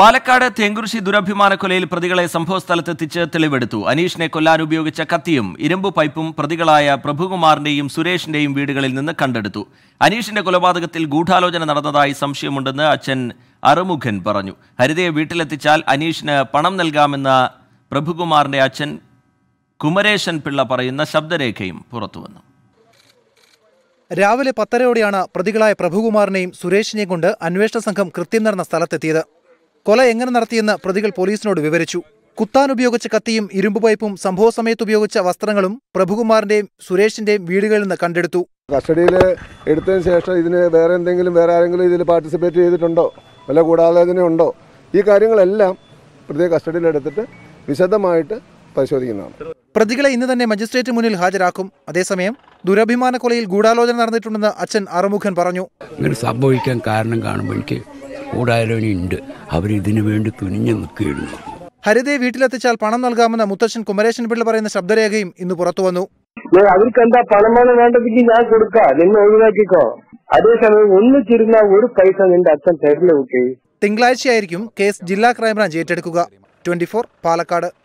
പാലക്കാട് തേങ്കുറിശി ദുരഭിമാന കൊലയിൽ പ്രതികളെ സംഭവസ്ഥലത്തെത്തിച്ച് തെളിവെടുത്തു. അനീഷിനെ കൊല്ലാൻ ഉപയോഗിച്ച കത്തിയും ഇരുമ്പ് പൈപ്പും പ്രതികളായ പ്രഭുകുമാറിന്റെയും സുരേഷിന്റെയും വീടുകളിൽ നിന്ന് കണ്ടെടുത്തു. അനീഷിന്റെ കൊലപാതകത്തിൽ ഗൂഢാലോചന നടന്നതായി സംശയമുണ്ടെന്ന് അച്ഛൻ അറുമുഖൻ പറഞ്ഞു. ഹരിതയെ വീട്ടിലെത്തിച്ചാൽ അനീഷിന് പണം നൽകാമെന്ന പ്രഭുകുമാറിന്റെ അച്ഛൻ കുമരേശൻ പിള്ള പറയുന്ന ശബ്ദരേഖയും പുറത്തുവന്നു. രാവിലെ 10:30ഓടെയാണ് പ്രതികളായ പ്രഭുകുമാറിനെയും സുരേഷിനെയും കൊണ്ട് അന്വേഷണ സംഘം കൃത്യം നടന്ന സ്ഥലത്തെത്തിയത്. കൊല എങ്ങനെ നടത്തിയെന്ന് പ്രതികൾ പോലീസിനോട് വിവരിച്ചു. കുത്താൻ ഉപയോഗിച്ച കത്തിയും ഇരുമ്പ് പൈപ്പും സംഭവ സമയത്ത് ഉപയോഗിച്ച വസ്ത്രങ്ങളും പ്രഭുകുമാറിന്റെയും സുരേഷിന്റെയും വീടുകളിൽ നിന്ന് കണ്ടെടുത്തു. കസ്റ്റഡിയിൽ എടുത്തതിന് ശേഷം ഇതിന് വേറെ ആരെങ്കിലും ഇതിൽ പാർട്ടിസിപ്പേറ്റ് ചെയ്തിട്ടുണ്ടോ, വല്ല ഗൂഢാലോചനയുണ്ടോ, ഈ കാര്യങ്ങളെല്ലാം പ്രതിയെ കസ്റ്റഡിയിലെടുത്തിട്ട് വിശദമായിട്ട് പരിശോധിക്കുന്നതാണ്. പ്രതികളെ ഇന്ന് തന്നെ മജിസ്ട്രേറ്റ് മുന്നിൽ ഹാജരാക്കും. അതേസമയം ദുരഭിമാന കൊലയിൽ ഗൂഢാലോചന നടന്നിട്ടുണ്ടെന്ന് അച്ഛൻ അറുമുഖൻ പറഞ്ഞു. ഇങ്ങനെ സംഭവിക്കാൻ കാരണം കാണുമ്പോൾ എനിക്ക് ഗൂഢാലോചനയുണ്ട്. അവരിതിനു വേണ്ടി തുനിഞ്ഞു നിൽക്കുകയായിരുന്നു. ഹരിതയെ വീട്ടിലെത്തിച്ചാൽ പണം നൽകാമെന്ന മുത്തച്ഛൻ കുമരേശൻ പിള്ള പറയുന്ന ശബ്ദരേഖയും ഇന്ന് പുറത്തുവന്നു. അവർക്ക് എന്താ പണമാണ് വേണ്ടതെങ്കിൽ ഞാൻ കൊടുക്കാം, നിന്നെ ഒഴിവാക്കിക്കോ. അതേസമയം ഒന്നിച്ചിരുന്ന ഒരു പൈസ നിന്റെ അച്ഛൻ തരില്ല. തിങ്കളാഴ്ചയായിരിക്കും കേസ് ജില്ലാ ക്രൈംബ്രാഞ്ച് ഏറ്റെടുക്കുക. 24 പാലക്കാട്.